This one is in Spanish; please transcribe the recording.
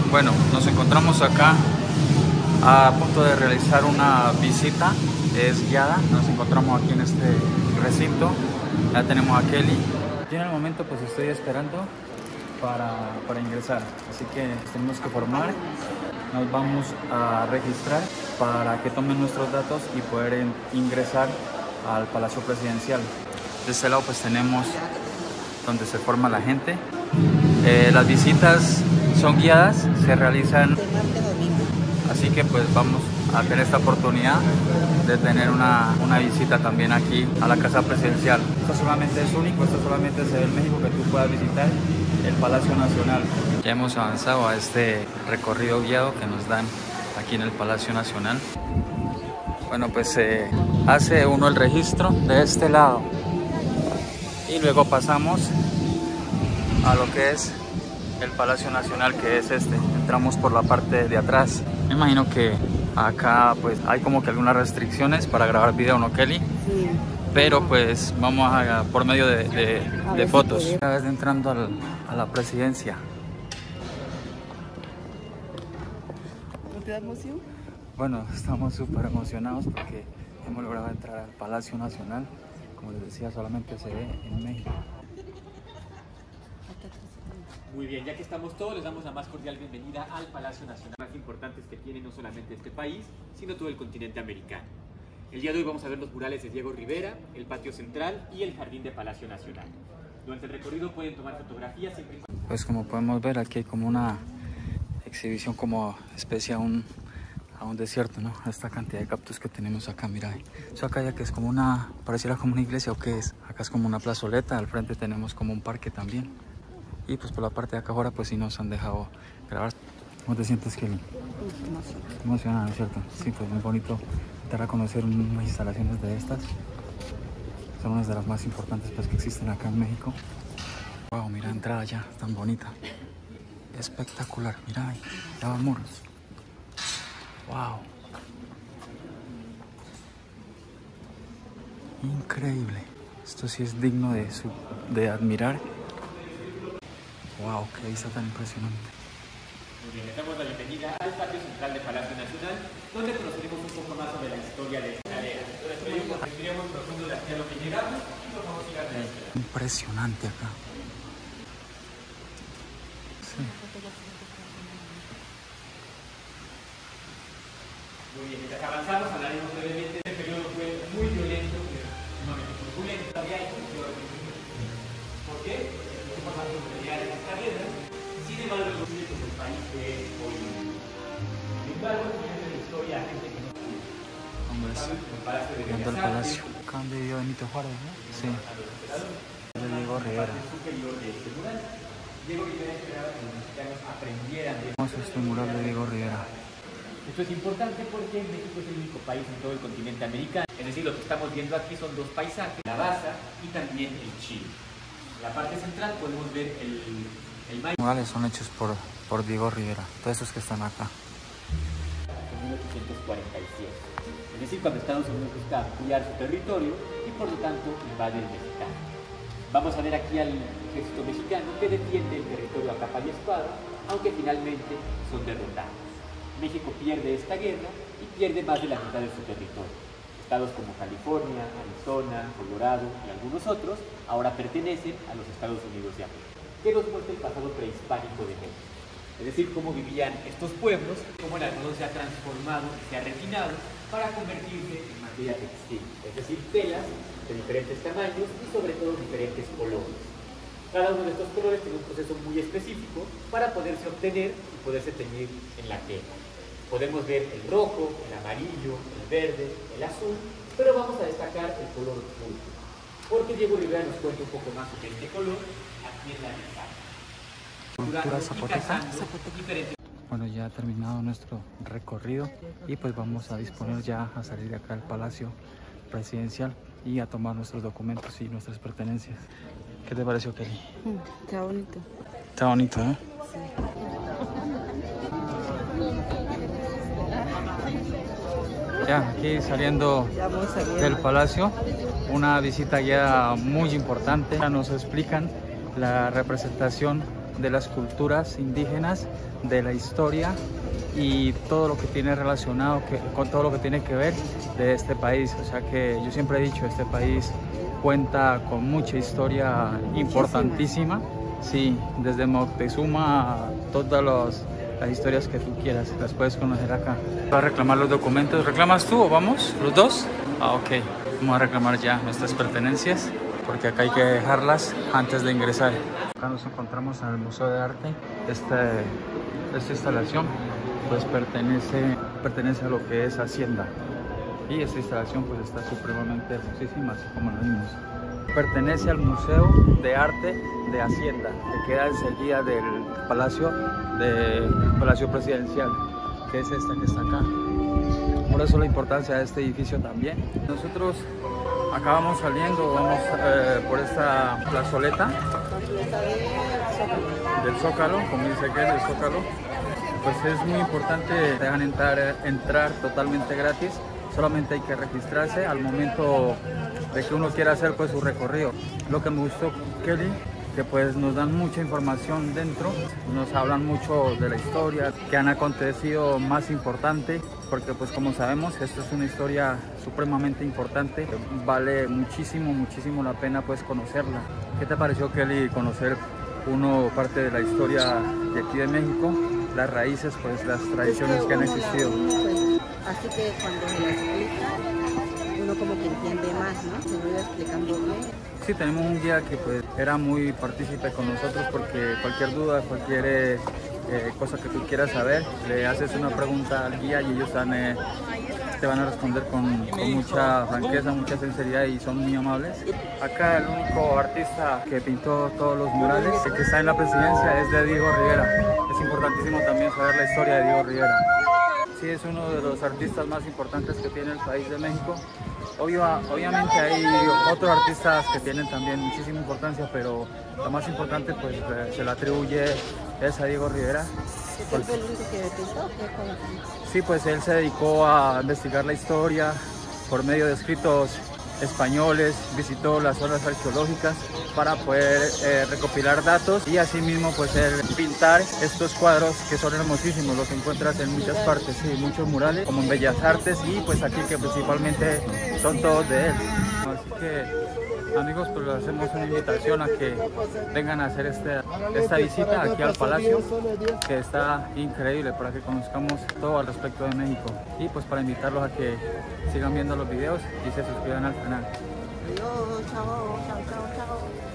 Bueno, nos encontramos acá a punto de realizar una visita, es guiada. Nos encontramos aquí en este recinto, ya tenemos a Kelly. Yo en el momento pues estoy esperando para ingresar, así que tenemos que formar, nos vamos a registrar para que tomen nuestros datos y poder ingresar al Palacio Presidencial. De este lado pues tenemos donde se forma la gente. Las visitas son guiadas, se realizan, así que pues vamos a tener esta oportunidad de tener una visita también aquí a la Casa Presidencial. Esto solamente es único, esto solamente se ve en México, que tú puedas visitar el Palacio Nacional. Ya hemos avanzado a este recorrido guiado que nos dan aquí en el Palacio Nacional. Bueno, pues se hace uno el registro de este lado y luego pasamos a lo que es el Palacio Nacional, que es este. Entramos por la parte de atrás. Me imagino que acá pues hay como que algunas restricciones para grabar video, ¿no, Kelly? Sí. Pero pues vamos a por medio de fotos. Cada vez entrando a la presidencia. ¿No te da emoción? Bueno, estamos súper emocionados porque hemos logrado entrar al Palacio Nacional. Como les decía, solamente se ve en México. Muy bien, ya que estamos todos, les damos la más cordial bienvenida al Palacio Nacional, más importantes que tiene no solamente este país, sino todo el continente americano. El día de hoy vamos a ver los murales de Diego Rivera, el patio central y el jardín de Palacio Nacional. Durante el recorrido pueden tomar fotografías siempre y cuando... Pues como podemos ver, aquí hay como una exhibición como especie a un desierto, ¿no? Esta cantidad de cactus que tenemos acá, mira. Eso acá ya que es como una, pareciera como una iglesia, ¿o qué es? Acá es como una plazoleta, al frente tenemos como un parque también. Y pues por la parte de acá afuera pues sí nos han dejado grabar. ¿Cómo te sientes, Kelly? Emocionada, ¿no es cierto? Sí, pues muy bonito dar a conocer unas instalaciones de estas. Son unas de las más importantes pues que existen acá en México. Wow, mira, entrada ya, tan bonita. Espectacular, mira ahí, ya vamos. Wow. Increíble. Esto sí es digno de admirar. Wow, qué vista tan impresionante. Muy bien, les damos la bienvenida al patio central de Palacio Nacional, donde conoceremos un poco más sobre la historia de esta era. Entonces, tendríamos profundo de aquí a lo que llegamos y nos vamos a ir a la historia. Impresionante acá. Sí. Muy bien, mientras avanzamos hablaremos brevemente. Este periodo fue muy violento, sumamente turbulento. Todavía hay mucho. ¿Por qué? Mucho más familiar en esta guerra. Sin embargo, el gobierno del país que es hoy. Sin embargo, fíjense la historia a gente que no sabe. Hombre, viendo el palacio. Acá donde vivió Benito Juárez, ¿no? Sí. De Diego Rivera. Diego Rivera esperaba que los mexicanos aprendieran de Este mural de Diego Rivera. Esto es importante porque México es el único país en todo el continente americano. Es decir, lo que estamos viendo aquí son dos paisajes, la Baza y también el Chile. En la parte central podemos ver el maíz. Los murales son hechos por Diego Rivera, todos esos que están acá. En 1847. Es decir, cuando Estados Unidos busca ampliar su territorio y por lo tanto invade el mexicano. Vamos a ver aquí al ejército mexicano que defiende el territorio a capa y espada, aunque finalmente son derrotados. México pierde esta guerra y pierde más de la mitad de su territorio. Estados como California, Arizona, Colorado y algunos otros ahora pertenecen a los Estados Unidos de América, que nos muestra el pasado prehispánico de México. Es decir, cómo vivían estos pueblos, cómo el algodón se ha transformado y se ha refinado para convertirse en materia textil, es decir, telas de diferentes tamaños y sobre todo diferentes colores. Cada uno de estos colores tiene un proceso muy específico para poderse obtener y poderse teñir en la tela. Podemos ver el rojo, el amarillo, el verde, el azul, pero vamos a destacar el color púrpura, porque Diego Rivera nos cuenta un poco más sobre este color aquí en la mesa. Cultura zapoteca. Bueno, ya ha terminado nuestro recorrido y pues vamos a disponer ya a salir de acá al Palacio Presidencial y a tomar nuestros documentos y nuestras pertenencias. ¿Qué te pareció, Kelly? Está bonito. Está bonito, ¿eh? Sí. Ya, aquí saliendo del palacio, una visita ya muy importante. Nos explican la representación de las culturas indígenas, de la historia y todo lo que tiene relacionado con todo lo que tiene que ver de este país. O sea que yo siempre he dicho, este país cuenta con mucha historia importantísima. Sí, desde Moctezuma, todas las historias que tú quieras, las puedes conocer acá. Vas a reclamar los documentos. ¿Reclamas tú o vamos los dos? Ah, ok. Vamos a reclamar ya nuestras pertenencias, porque acá hay que dejarlas antes de ingresar. Acá nos encontramos en el Museo de Arte. Esta instalación pues pertenece a lo que es Hacienda. Y esta instalación pues está supremamente hermosísima, así como lo vimos. Pertenece al Museo de Arte de Hacienda, que queda enseguida del Palacio Presidencial, que es esta que está acá. Por eso la importancia de este edificio también. Nosotros acá vamos saliendo, vamos por esta plazoleta del Zócalo, como dice que es el Zócalo. Pues es muy importante, dejan entrar totalmente gratis. Solamente hay que registrarse al momento de que uno quiera hacer pues su recorrido. Lo que me gustó, Kelly, que pues nos dan mucha información dentro, nos hablan mucho de la historia, que han acontecido más importante, porque pues como sabemos esto es una historia supremamente importante, vale muchísimo la pena pues conocerla. ¿Qué te pareció, Kelly, conocer parte de la historia de aquí de México, las raíces, pues las tradiciones que han existido? Así que cuando se la explica, uno como que entiende más, ¿no? Se lo iba explicando bien. Sí, tenemos un guía que pues era muy partícipe con nosotros, porque cualquier duda, cualquier cosa que tú quieras saber, le haces una pregunta al guía y ellos te van a responder con mucha franqueza, mucha sinceridad, y son muy amables. Acá el único artista que pintó todos los murales que está en la presidencia es de Diego Rivera. Es importantísimo también saber la historia de Diego Rivera. Sí, es uno de los artistas más importantes que tiene el país de México. Obviamente hay otros artistas que tienen también muchísima importancia, pero lo más importante pues se le atribuye es a Diego Rivera. ¿Él fue el único que pintó? Sí, pues él se dedicó a investigar la historia por medio de escritos españoles, visitó las zonas arqueológicas para poder recopilar datos y asimismo pues pintar estos cuadros que son hermosísimos. Los encuentras en muchas partes, sí, muchos murales como en Bellas Artes, y pues aquí que principalmente son todos de él. Así que amigos, pues les hacemos una invitación a que vengan a hacer esta visita aquí al Palacio, que está increíble, para que conozcamos todo al respecto de México, y pues para invitarlos a que sigan viendo los videos y se suscriban al canal. Adiós, chao, chao, chao, chao.